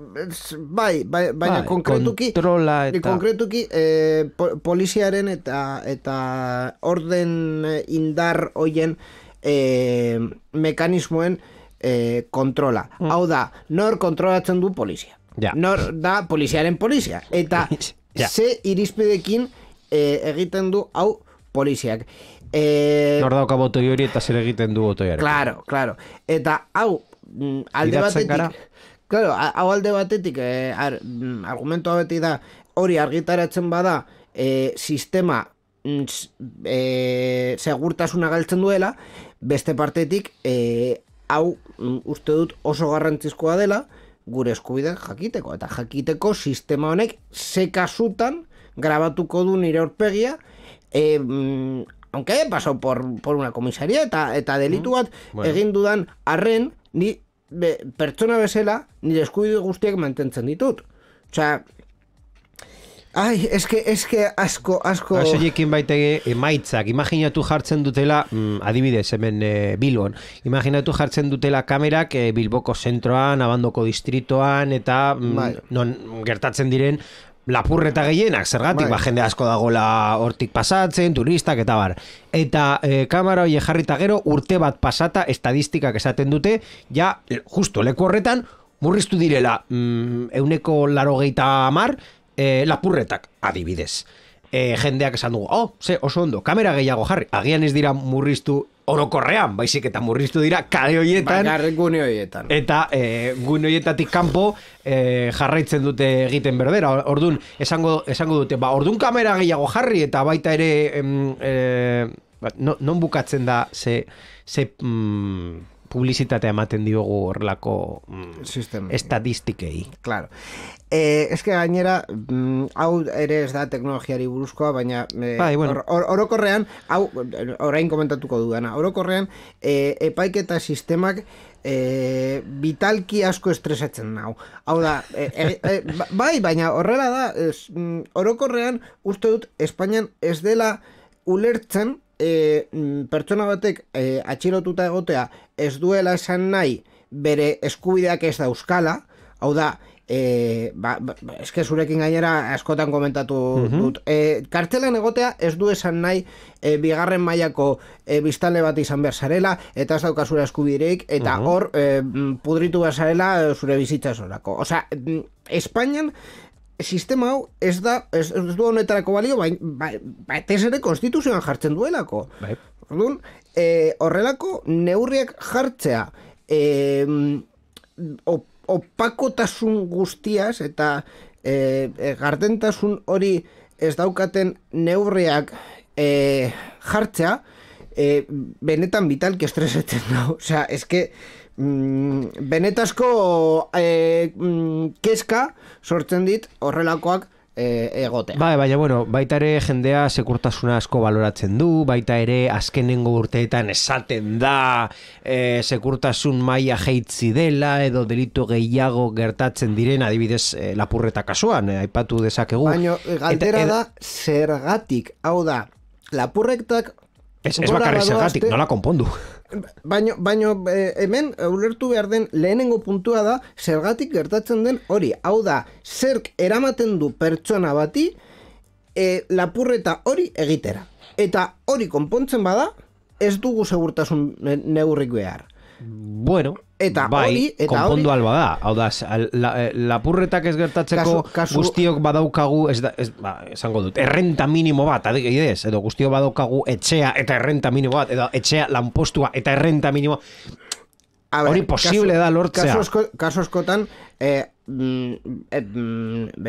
S1: bai, bai, baina bai, konkretuki
S2: eta...
S1: konkretuki e, po, poliziaren eta eta orden indar hoien e, mekanismoen e, kontrola. Mm. Hau da, nor kontrolatzen du polizia.
S2: Ja.
S1: Nor da poliziaren polizia. Eta ja. ze irizpidekin e, egiten du hau poliziak. E...
S2: Nor dauka botoi hori eta zer egiten du botoiare.
S1: Claro, claro. Eta hau, alde batetik... Gara? Claro, hau alde batetik, eh, ar, argumentoa beti da, hori argitaratzen bada, eh, sistema eh, segurtasuna galtzen duela, beste partetik, eh, hau uste dut oso garrantzizkoa dela, gure eskubide jakiteko. Eta jakiteko sistema honek ze kasutan grabatuko du nire aurpegia, eh, aunque haya pasado por, por una comisaría eta, eta delitu bat mm, bueno. egin dudan arren, ni be, pertsona bezala nire eskubide guztiak mantentzen ditut. Osea, ai, eske, eske asko, asko...
S2: Soiekin baitege emaitzak, imaginatu jartzen dutela, mm, adibidez, hemen e, Bilbon, imaginatu jartzen dutela kamerak e, Bilboko zentroan, Abandoko distritoan, eta mm, non gertatzen diren lapurreta gehienak, zergatik, bai. Ba, jende asko dagoela hortik pasatzen, turistak eta bar. Eta e, kamera hori jarrita gero, urte bat pasata, estadistikak esaten dute, ja, justo leku horretan, murriztu direla, mm, euneko larogeita amar, e, lapurretak, adibidez. E, jendeak esan dugu, oh, ze, oso ondo, kamera gehiago jarri. Agian ez dira murriztu orokorrean, baizik eta murriztu dira kale horietan.
S1: Bakarrik gune horietan.
S2: Eta e, gune horietatik kanpo e, jarraitzen dute egiten berbera. Ordun esango, esango dute, ba, ordun kamera gehiago jarri eta baita ere em, e, ba, no, non bukatzen da ze, ze mm, publizitatea ematen diogu horrelako mm, estatistikei.
S1: Claro. Eh, es que gainera, mm, hau ere ez da teknologiari buruzkoa, baina eh, bai, bueno. or, or, orokorrean, hau orain komentatuko dudana, orokorrean eh, epaiketa sistemak eh, vitalki asko estresatzen nau. Hau da, eh, eh, eh, bai, baina horrela da, es, mm, orokorrean uste dut Espainian ez dela ulertzen eh, pertsona batek eh, atxilotuta egotea ez duela esan nahi bere eskubideak ez dauzkala, hau da, E, ba, ba, eske zurekin gainera askotan komentatu uh-huh. dut. E, kartzelan egotea ez du esan nahi e, bigarren mailako e, biztanle bat izan behar zarela, eta ez dauka zure eskubideik, eta uh-huh. hor e, pudritu behar zarela zure bizitza zorako. Osea, Espainian sistema hau ez da, ez, ez du honetarako balio, baina ba, ba, ez ere konstituzioan jartzen duelako. Bai. Orduan, e, horrelako neurriak jartzea e, op, opakotasun guztiaz eta e, e, gardentasun hori ez daukaten neurriak e, jartzea e, benetan vitalki estresetzen da. Osea, eske mm, benetazko e, mm, kezka sortzen dit horrelakoak egotea.
S2: Bai, baina, bueno, baita ere jendea sekurtasuna asko baloratzen du, baita ere azkenengo urteetan esaten da e, sekurtasun maila jeitzi dela, edo delitu gehiago gertatzen diren, adibidez e, lapurreta kasuan, e, aipatu dezakegu.
S1: Baina, galdera da, zergatik, hau da, lapurretak
S2: Ez, ez bakarri zergatik, nola konpondu.
S1: Baina, baina eh, hemen ulertu behar den lehenengo puntua da zergatik gertatzen den hori. Hau da, zerk eramaten du pertsona bati eh, lapurreta hori egitera. Eta hori konpontzen bada, ez dugu segurtasun neurrik behar.
S2: Bueno,
S1: eta
S2: bai,
S1: hori, eta
S2: konpondu
S1: hori,
S2: alba da. Hau da, la, lapurretak ez gertatzeko kasu, kasu, guztiok badaukagu, ez da, ez, ba, esango dut, errenta minimo bat, adibidez, edo guztiok badaukagu etxea eta errenta minimo bat, edo etxea lanpostua eta errenta minimo. Hori posible kaso, da lortzea.
S1: Kaso, asko, kaso askotan, eh, mm, eh, mm,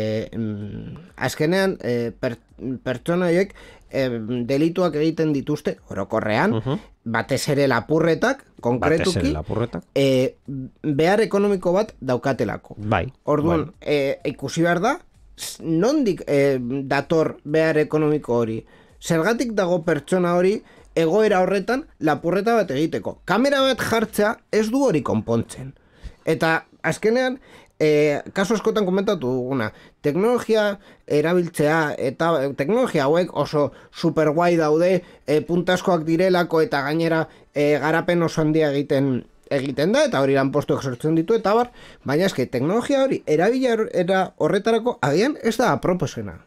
S1: mm, azkenean, eh, per, pertsona horiek eh, delituak egiten dituzte, orokorrean, uh-huh. batez ere lapurretak, konkretuki,
S2: lapurretak.
S1: Eh, behar ekonomiko bat daukatelako.
S2: Bai.
S1: Orduan, bai. Eh, ikusi behar da, nondik eh, dator behar ekonomiko hori? Zergatik dago pertsona hori egoera horretan lapurreta bat egiteko. Kamera bat jartzea ez du hori konpontzen. Eta azkenean, e, kaso askotan komentatu duguna, teknologia erabiltzea eta teknologia hauek oso super guai daude, e, puntaskoak direlako eta gainera e, garapen oso handia egiten egiten da, eta hori lanpostuak sortzen ditu, eta bar, baina eske teknologia hori erabilera horretarako agian ez da aproposena.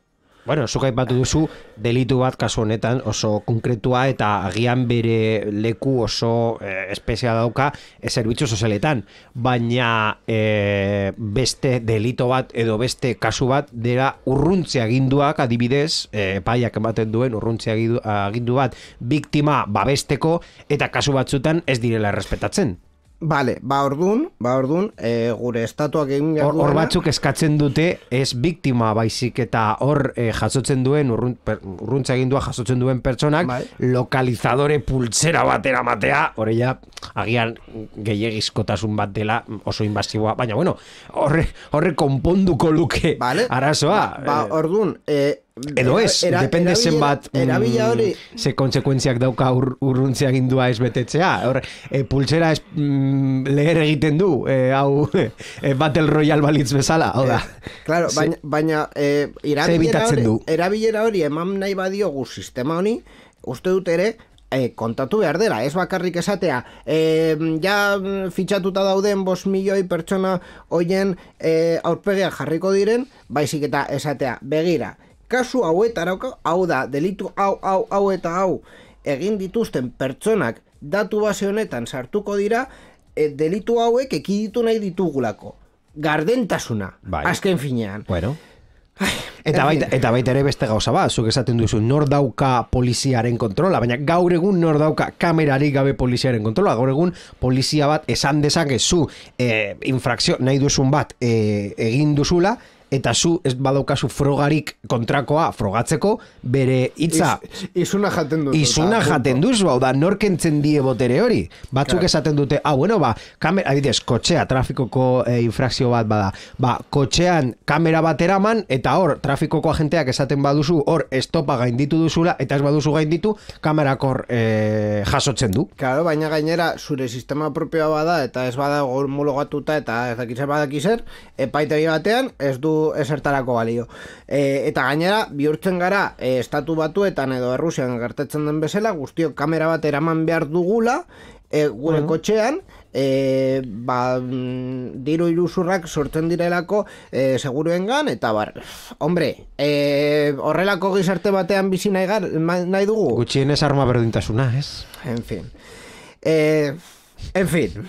S2: bueno, zuk aipatu duzu delitu bat kasu honetan oso konkretua eta agian bere leku oso eh, espezia dauka e, zerbitzu sozialetan, baina eh, beste delito bat edo beste kasu bat dira urruntze aginduak adibidez, eh, epaiak ematen duen urruntze agindu bat biktima babesteko eta kasu batzutan ez direla errespetatzen.
S1: Bale, ba ordun, ba ordun, e, gure estatuak egin behar
S2: duena. Hor batzuk eskatzen dute ez biktima baizik eta hor e, jasotzen duen urruntza egindua jasotzen duen pertsonak bai. Lokalizadore pultsera batera matea, hori ja agian gehiagizkotasun bat dela oso invasiboa, baina bueno, horre, horre konponduko luke vale. Arazoa.
S1: Ba, ba ordun, e,
S2: edo ez, era, depende zenbat mm, ze kontsekuentziak dauka ur, urruntzea gindua ez betetzea. Hor, e, pultsera ez mm, leher egiten du, e, hau e, Battle Royale balitz bezala, hau da.
S1: Eh, claro, ze, baina, baina e, erabilera, hori, erabilera hori eman nahi badiogu sistema honi, uste dut ere, E, kontatu behar dela, ez bakarrik esatea e, ja fitxatuta dauden bost milioi pertsona hoien e, aurpegiak jarriko diren, baizik eta esatea, begira, kasu hauetara, hau da, delitu hau, hau, hau eta hau egin dituzten pertsonak datu base honetan sartuko dira, e, delitu hauek ekiditu nahi ditugulako. Gardentasuna, bai. Azken finean.
S2: Bueno. Ai, eta, baita, eta baita ere beste gauza bat, zuk esaten duzu, nor dauka poliziaren kontrola, baina gaur egun nor dauka kamerarik gabe poliziaren kontrola, gaur egun polizia bat esan dezakezu e, infrakzio nahi duzun bat e, egin duzula, eta zu ez badaukazu frogarik kontrakoa frogatzeko bere hitza
S1: Iz, izuna jaten duzu
S2: izuna jaten duzu, hau da norkentzen die botere hori, batzuk claro. Esaten dute ah, bueno, ba, kamera, adibidez, kotxea trafikoko e, infrakzio bat bada ba, kotxean kamera bat eraman eta hor, trafikoko agenteak esaten baduzu hor, estopa gainditu duzula eta ez baduzu gainditu, kamerak hor e, jasotzen du.
S1: Claro, baina gainera zure sistema propioa bada eta ez bada homologatuta eta ez dakizer badakizer, epaitegi batean ez du esertarako balio. E, eta gainera, bihurtzen gara, e, estatu batuetan edo Errusian gertatzen den bezala, guztiok kamera bat eraman behar dugula, e, gure uh-huh. kotxean, e, ba, diru iruzurrak sortzen direlako e, seguruengan, eta bar, hombre, e, horrelako gizarte batean bizi nahi, gar, nahi dugu?
S2: Gutxienez arma berdintasuna, ez?
S1: En fin. E, en fin.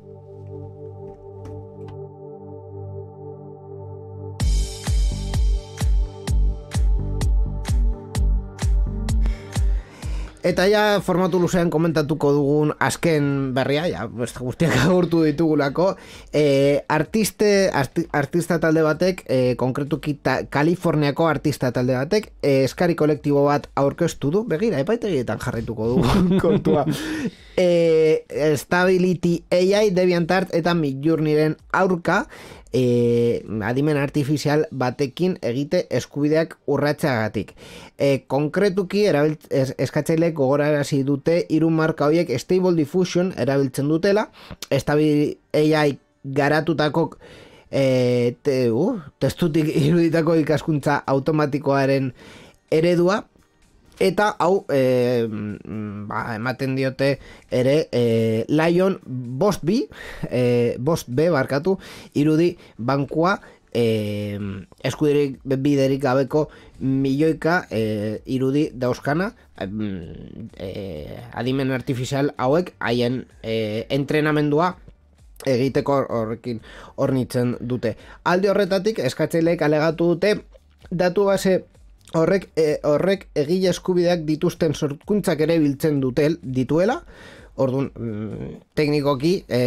S1: Eta ja formatu luzean komentatuko dugun azken berria, ja, guztiak agurtu ditugulako, e, artiste, arti, artista talde batek, e, konkretuki ta, Kaliforniako artista talde batek, e, eskari kolektibo bat aurkeztu du, begira, epaitegietan jarrituko dugu kontua. E, Stability A I, DeviantArt eta Midjourneyren aurka, E, adimen artifizial batekin egite eskubideak urratzeagatik. E, konkretuki erabilt, es, eskatzaileek gogorarazi dute hiru marka horiek Stable Diffusion erabiltzen dutela, Stability A I garatutako e, te, uh, testutik iruditako ikaskuntza automatikoaren eredua, eta hau e, ba, ematen diote ere e, Lion bost B e, bost B barkatu irudi bankua e, eskuderik biderik gabeko milioika e, irudi dauzkana e, adimen artifizial hauek haien e, entrenamendua egiteko horrekin hornitzen dute. Alde horretatik eskatzaileek alegatu dute datu base Horrek, e, horrek egile eskubideak dituzten sorkuntzak ere biltzen dutel, dituela, orduan, mm, teknikoki e,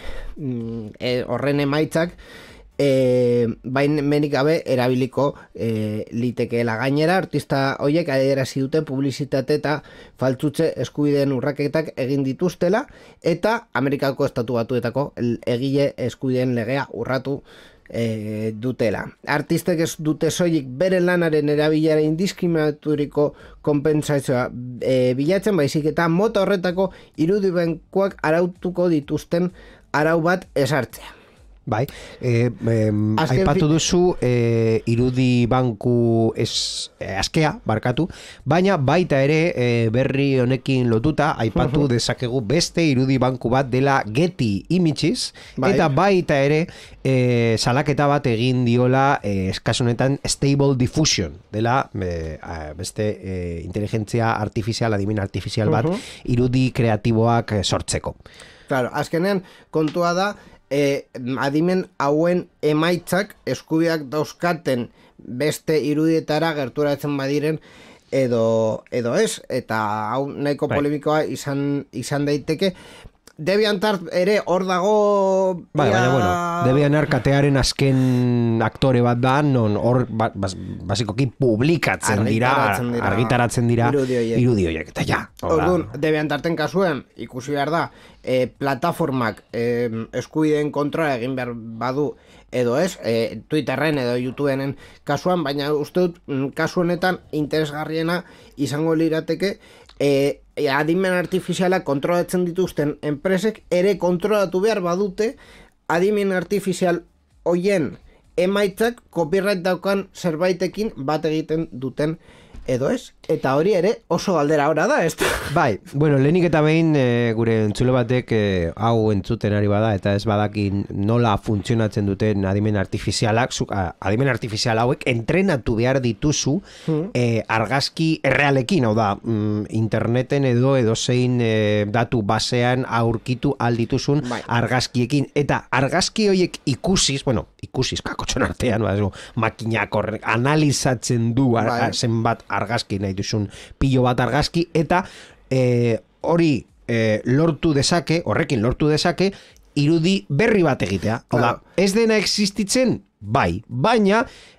S1: e, horren emaitzak e, bain menik gabe erabiliko e, litekeela. Gainera, artista horiek adierazi dute publizitate eta faltzutze eskubideen urraketak egin dituztela, eta Amerikako estatu batuetako egile eskubideen legea urratu E, dutela. Artistek ez dute soilik bere lanaren erabilera indiskriminaturiko konpentsazioa e, bilatzen, baizik eta mota horretako irudibenkoak arautuko dituzten arau bat esartzea.
S2: Bai, e, e, aipatu duzu e, irudi banku ez, e, askea, barkatu, baina baita ere e, berri honekin lotuta aipatu dezakegu beste irudi banku bat dela Getty Images, bai. Eta baita ere e, salaketa bat egin diola e, eskasunetan Stable Diffusion dela e, beste e, inteligentzia artifizial, adimen artifizial bat uh-huh. irudi kreatiboak sortzeko.
S1: Claro, azkenean kontua da E, adimen hauen emaitzak eskubiak dauzkaten beste irudietara gerturatzen badiren edo, edo ez, eta hau nahiko bai. Polemikoa izan, izan daiteke. DeviantArt ere hor dago...
S2: Bai, baina, bueno, DeviantArt katearen azken aktore bat da, non hor ba, bas, basikoki publikatzen dira, dira, argitaratzen dira irudi horiek, eta ja.
S1: Orduan, DeviantArten kasuen, ikusi behar da, e, plataformak e, eskubideen kontra egin behar badu, edo ez, e, Twitterren edo YouTubenen kasuan, baina uste dut, kasu honetan interesgarriena izango lirateke, e, e, adimen artifiziala kontrolatzen dituzten enpresek ere kontrolatu behar badute adimen artifizial hoien emaitzak copyright daukan zerbaitekin bat egiten duten edo ez, eta hori ere oso galdera ora da, ez da?
S2: Bai, bueno, lehenik eta behin e, gure entzulo batek e, hau entzuten ari bada, eta ez badakin nola funtzionatzen duten adimen artifizialak, zuk, a, adimen artifizial hauek entrenatu behar dituzu hmm. e, argazki errealekin, hau da, mm, interneten edo edo zein e, datu basean aurkitu aldituzun bai. Argazkiekin, eta argazki horiek ikusiz, bueno, ikusiz kakotxon artean, ba, makinak horrek analizatzen du ar, bai. Zenbat argazki nahi duzun pilo bat argazki eta e, hori e, lortu dezake, horrekin lortu dezake irudi berri bat egitea. Oda, ez dena existitzen, bai, baina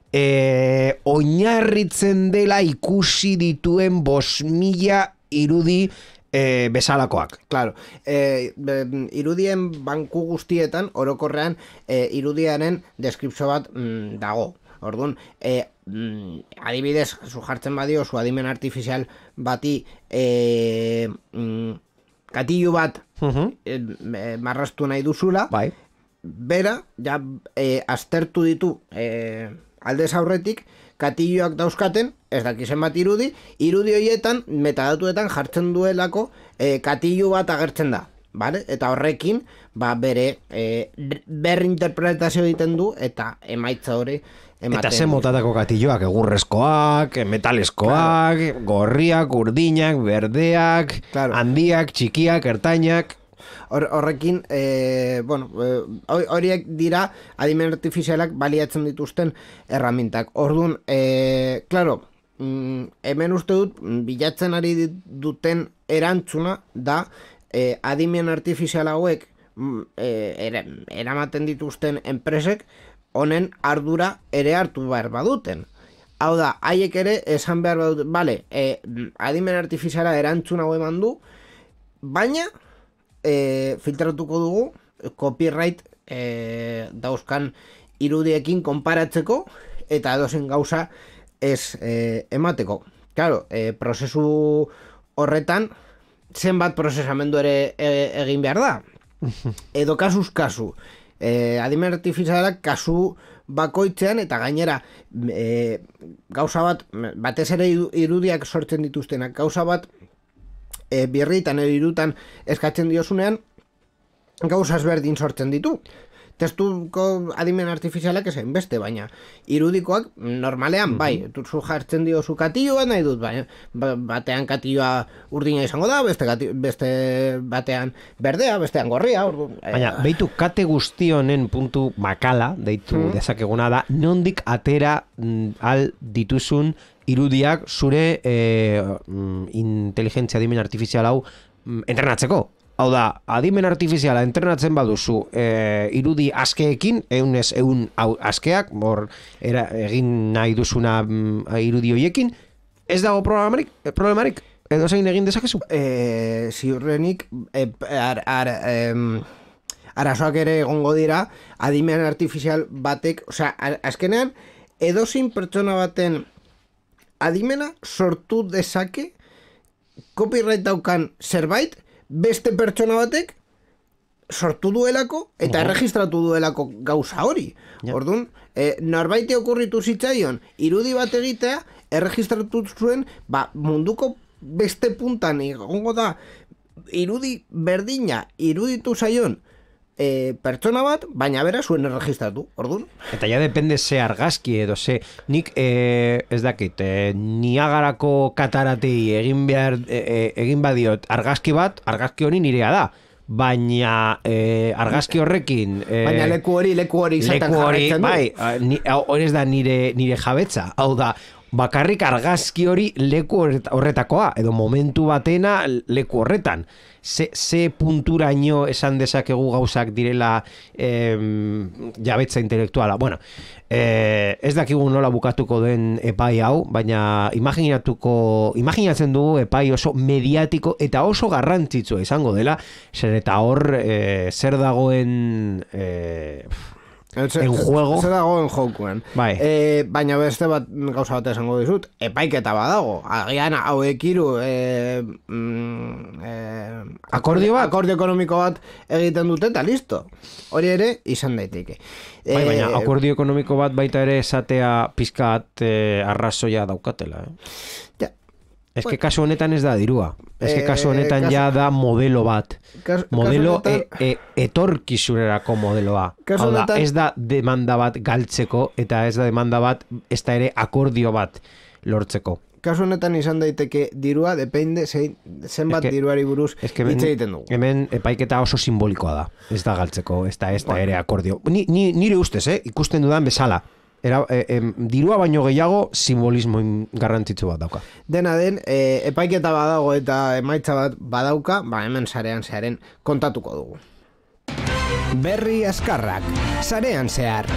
S2: e, oinarritzen dela ikusi dituen bos mila irudi e, bezalakoak.
S1: Claro, e, be, irudien banku guztietan, orokorrean e, irudiaren deskripzio bat mm, dago. Orduan, e, mm, adibidez, zu jartzen badio, zu adimen artifizial bati e, mm, katilu bat uh-huh. e, e, marraztu nahi duzula,
S2: bai.
S1: Bera, ja, e, aztertu ditu e, aldez aurretik, katiluak dauzkaten, ez dakizen bat irudi, irudi horietan, metadatuetan jartzen duelako e, katilu bat agertzen da. Vale? Eta horrekin, ba, bere e, berrinterpretazio egiten du, eta emaitza hori ematen.
S2: Eta ze motatako katilloak, egurrezkoak, metalezkoak, claro. Gorriak, urdinak, berdeak, claro. Handiak, txikiak, ertainak.
S1: Hor, horrekin, e, bueno, horiek dira adimen artifizialak baliatzen dituzten erramintak. Orduan, e, claro, hemen uste dut, bilatzen ari duten erantzuna da, E, adimen artifizial hauek e, ere, eramaten dituzten enpresek honen ardura ere hartu behar baduten. Hau da, haiek ere esan behar baduten, bale, e, adimen artifiziala erantzun hau eman du, baina e, filtratuko dugu copyright e, dauzkan irudiekin konparatzeko eta edozen gauza ez e, emateko. Claro, e, prozesu horretan zenbat prozesamendu ere e, egin behar da. Edo kasuz kasu. E, adimen artifizialak kasu bakoitzean eta gainera e, gauza bat, batez ere irudiak sortzen dituztenak, gauza bat e, birritan edo irutan eskatzen diozunean gauza ezberdin sortzen ditu. Testuko adimen artifizialak ezen beste, baina irudikoak normalean, mm-hmm. bai, tutzu jartzen dio zu katilloa nahi dut, baina batean katilloa urdina izango da, beste, kati, beste batean berdea, bestean gorria. Ordu,
S2: baina, eh, behitu kate guzti honen puntu makala, deitu mm-hmm. dezakeguna da, nondik atera mm, al dituzun irudiak zure eh, mm, inteligentzia adimen artifizial hau mm, entrenatzeko. Hau da, adimen artifiziala entrenatzen baduzu e, irudi askeekin, eunez eun askeak, bor era, egin nahi duzuna mm, irudi hoiekin, ez dago problemarik, problemarik edo zein egin dezakezu?
S1: E, ziurrenik, e, ar, ar, em, arazoak ere egongo dira, adimen artifizial batek, osea, azkenean, edozein pertsona baten adimena sortu dezake, copyright daukan zerbait, beste pertsona batek sortu duelako eta erregistratu duelako gauza hori. Ja. Orduan, e, norbaiti okurritu zitzaion irudi bat egitea, erregistratu zuen, ba, munduko beste puntan egongo da irudi berdina iruditu zaion e, pertsona bat, baina bera zuen erregistratu, orduan.
S2: Eta ja depende ze argazki edo ze, nik e, ez dakit, e, Niagarako kataratei egin behar, e, egin badiot argazki bat, argazki hori nirea da. Baina eh, argazki horrekin eh,
S1: baina leku hori, leku hori
S2: leku hori, bai, hori ez da nire, nire jabetza, hau da bakarrik argazki hori leku horretakoa, edo momentu batena leku horretan. Ze, ze punturaino esan dezakegu gauzak direla eh, jabetza intelektuala. Bueno, eh, ez dakigu nola bukatuko den epai hau, baina imaginatuko, imaginatzen dugu epai oso mediatiko eta oso garrantzitsua izango dela, zer eta hor eh, zer dagoen... Eh, en juego.
S1: Zer dago en jokoen.
S2: Bai.
S1: E, baina beste bat gauza bat esango dizut, epaiketa badago. Agian hauek hiru e, mm, e,
S2: akordio bat,
S1: akordio ekonomiko bat egiten dute eta listo. Hori ere izan daiteke.
S2: Bai, baina akordio ekonomiko bat baita ere esatea pizkat e, arrazoia daukatela, eh?
S1: Ja.
S2: Ez que kasu honetan ez da dirua. Ez que kasu honetan eh, ja da modelo bat.
S1: Kas,
S2: modelo
S1: honetan,
S2: e, e, etorkizunerako modeloa. Hau da, ez da demanda bat galtzeko eta ez da demanda bat, ez da ere akordio bat lortzeko.
S1: Kasu honetan izan daiteke dirua, depende zein, zenbat es que, diruari buruz hitz egiten dugu.
S2: Hemen epaiketa oso simbolikoa da. Ez da galtzeko, ez da, ez da bueno. Ere akordio. Ni, ni, nire ustez, eh? Ikusten dudan bezala. Era, eh, eh, dirua baino gehiago simbolismo garrantzitsu bat dauka.
S1: Dena den, eh, epaiketa badago eta emaitza bat badauka, ba hemen sarean zearen kontatuko dugu.
S3: Berri askarrak, sarean zehar.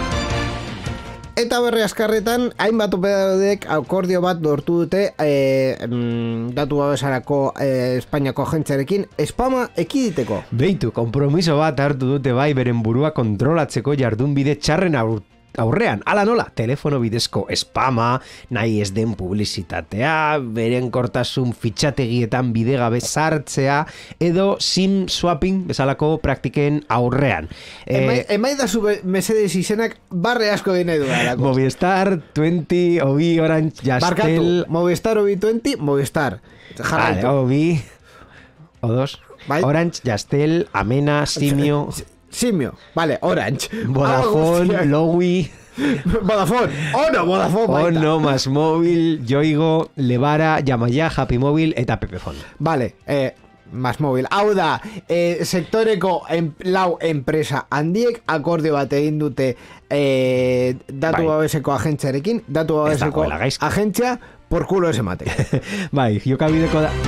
S1: Eta berri askarretan, hainbat operadoreek akordio bat lortu dute e, mm, datu babesarako e, Espainiako agentziarekin spama ekiditeko.
S2: Beitu, konpromiso bat hartu dute bai beren burua kontrolatzeko jardunbide txarren aurtu. Aurrean, ala nola, telefono bidezko spama, nahi ez den publizitatea, beren kortasun fitxategietan bidegabe sartzea, edo sim swapping bezalako praktiken aurrean.
S1: Emai, eh, emai da zu mesedez izenak barre asko gine du darako.
S2: Movistar, Twenty, Obi, Orange, Yastel...
S1: Barkatu, Movistar, Obi, Twenty, Movistar.
S2: Vale, Obi, O dos, bai? Orange, Yastel, Amena, Simio...
S1: Simio, vale, Orange.
S2: Vodafone, ah, Lowy.
S1: Vodafone, oh no, Vodafone baita.
S2: Oh no, Más Móvil, Yoigo, Lebara, Yamaya, Happy Móvil eta Pepefon.
S1: Vale, eh, Más Móvil. Hau da, eh, sektoreko en, lau enpresa handiek akordio bat egin dute eh, datu bai. Babeseko agentziarekin, datu babeseko agentzia por culo ese mate.
S2: Bai, jokabideko da...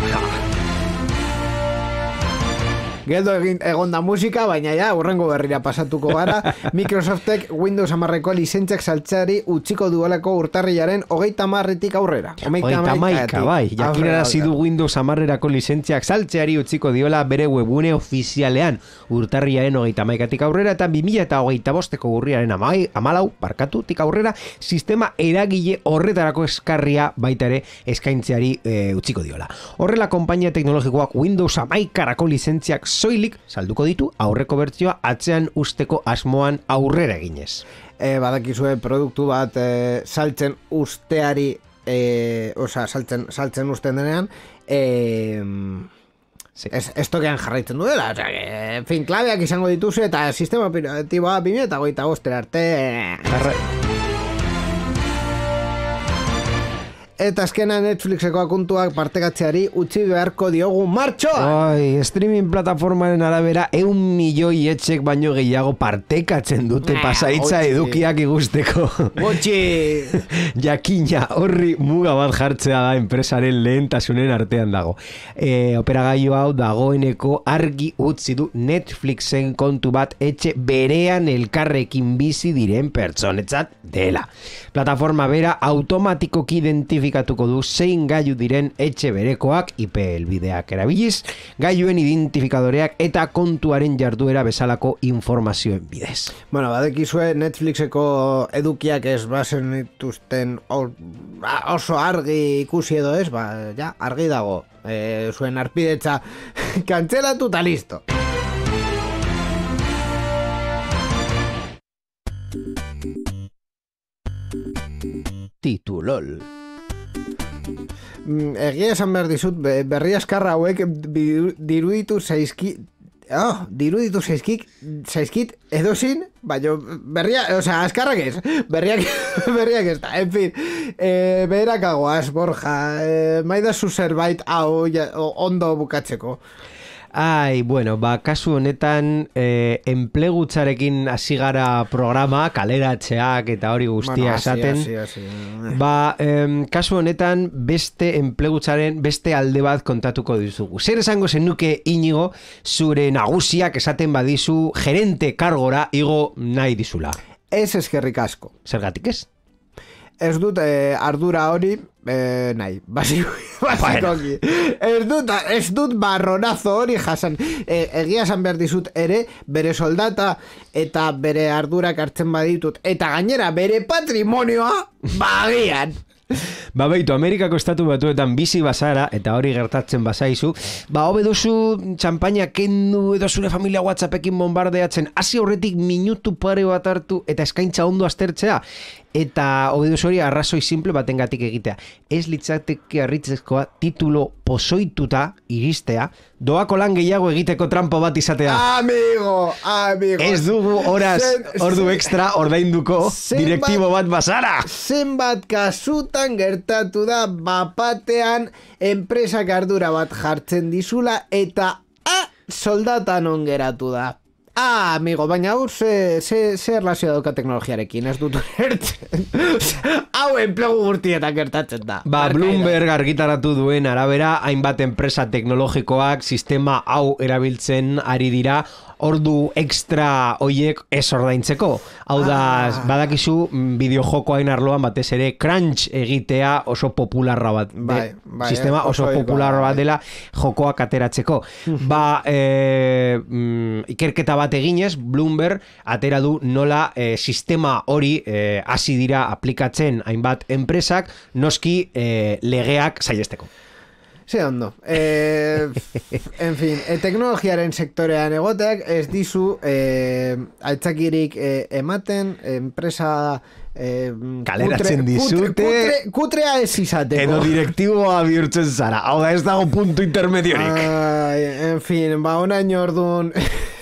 S1: Geldo egin egonda musika, baina ja, urrengo berrira pasatuko gara. Microsoftek Windows hamarreko lizentziak saltzeari utziko duelako urtarrilaren hogeita hamarretik aurrera.
S2: Hogeita hamaika, bai. Jakinarazi du Windows hamarrerako lizentziak saltzeari utziko diola bere webune ofizialean urtarrilaren hogeita hamaikatik aurrera eta bi mila hogeita bosteko urriaren hamalau barkatutik aurrera sistema eragile horretarako eskarria baita ere eskaintzeari e, utziko diola. Horrela, konpainia teknologikoak Windows hamaikarako lizentziak soilik salduko ditu aurreko bertsioa atzean usteko asmoan aurrera eginez.
S1: E, badakizue produktu bat e, saltzen usteari e, oza, saltzen, saltzen usten denean e, sí. ez, ez tokean jarraitzen duela, oza, e, fin klabeak izango dituzu eta sistema operatiboa bi mila hogeita bostera arte
S2: Jarra...
S1: Eta azkena Netflixeko akuntuak partekatzeari utzi beharko diogu martxoa!
S2: Ai, streaming plataformaren arabera eun milioi etxek baino gehiago partekatzen dute nah, pasaitza otzi. Edukiak ikusteko.
S1: Gotxi!
S2: Jakina, horri muga bat jartzea da enpresaren lehentasunen artean dago. E, operagailu hau dagoeneko argi utzi du Netflixen kontu bat etxe berean elkarrekin bizi diren pertsonetzat dela. Plataforma bera automatikoki identifikatuko du zein gailu diren etxe berekoak I P helbideak erabiliz, gailuen identifikadoreak eta kontuaren jarduera bezalako informazioen bidez.
S1: Bueno, badekizue Netflixeko edukiak ez bazen dituzten oso argi ikusi edo ez, ba, ja, argi dago. E, zuen arpidetza kantzelatu eta listo.
S2: titulol.
S1: Egia esan behar dizut, berri askarra hauek diruditu zaizki... Oh, diruditu zaizkik, zaizkit edozin, baina berria, osea, askarrak ez, berriak, berriak ez da, en fin, e, beherakagoaz, Borja, e, maidazu zerbait hau ja, ondo bukatzeko.
S2: Ai, bueno, ba, kasu honetan eh, enplegutzarekin hasi gara programa, kaleratzeak eta hori guztia esaten.
S1: Bueno, asi, asi, asi.
S2: Ba, em, kasu honetan beste enplegutzaren beste alde bat kontatuko dizugu. Zer esango zenuke Inigo, zure nagusiak esaten badizu gerente kargora igo nahi dizula?
S1: Ez eskerrik asko.
S2: Zergatik ez?
S1: Ez dut eh, ardura hori eh, nahi, basikoki. Ez dut, ez dut barronazo hori jasan. Eh, egia esan behar dizut ere, bere soldata eta bere ardurak hartzen baditut, eta gainera bere patrimonioa, bagian.
S2: Ba beitu, Amerikako estatu batuetan bizi bazara, eta hori gertatzen bazaizu, ba hobe duzu txampaina kendu edo zure familia WhatsAppekin bombardeatzen, hasi horretik minutu pare bat hartu eta eskaintza ondo aztertzea, eta hobe duzu hori arrazoi simple batengatik egitea. Ez litzateke harritzezkoa titulo pozoituta iristea, doako lan gehiago egiteko trampo bat izatea.
S1: Amigo, amigo.
S2: Ez dugu horaz, ordu extra ordainduko direktibo bat bazara.
S1: Zenbat kasutan gertatu da bapatean enpresak ardura bat jartzen dizula eta ah, soldatan ongeratu da. Ah, amigo, baina hau ze, ze, ze erlazioa dauka teknologiarekin, ez dut ulertzen. Hau enplegu gurtietan gertatzen da.
S2: Ba, Bloomberg argitaratu duen arabera, hainbat enpresa teknologikoak sistema hau erabiltzen ari dira, ordu extra hoiek ez ordaintzeko. Hau da, ah. badakizu, bideojokoain arloan batez ere crunch egitea oso popularra bat.
S1: Bai, bai,
S2: sistema oso
S1: oso
S2: popularra
S1: bai.
S2: bat dela jokoak ateratzeko. Ba, e, mm, ikerketa bat eginez, Bloomberg atera du nola e, sistema hori e, hasi dira aplikatzen hainbat enpresak, noski e, legeak saihesteko.
S1: Ze ondo. Eh, en fin, e, teknologiaren sektorean egoteak ez dizu eh, aitzakirik eh, ematen, enpresa eh,
S2: kaleratzen
S1: kutre,
S2: dizute
S1: kutre, kutre, kutrea ez izateko.
S2: Edo direktiboa bihurtzen zara. Hau da, ez dago puntu intermediorik.
S1: Ai, en fin, ba, onaino orduan...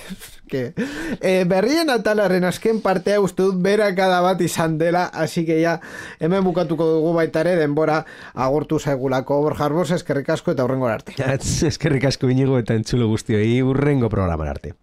S1: E, berrien atalaren azken partea uste dut berakada bat izan dela, así que ya hemen bukatuko dugu baitare denbora agortu zaigulako. Borja Arbós, eskerrik asko eta hurrengo arte.
S2: Eskerrik asko Inigo eta entzulo guztioi, hurrengo programan arte.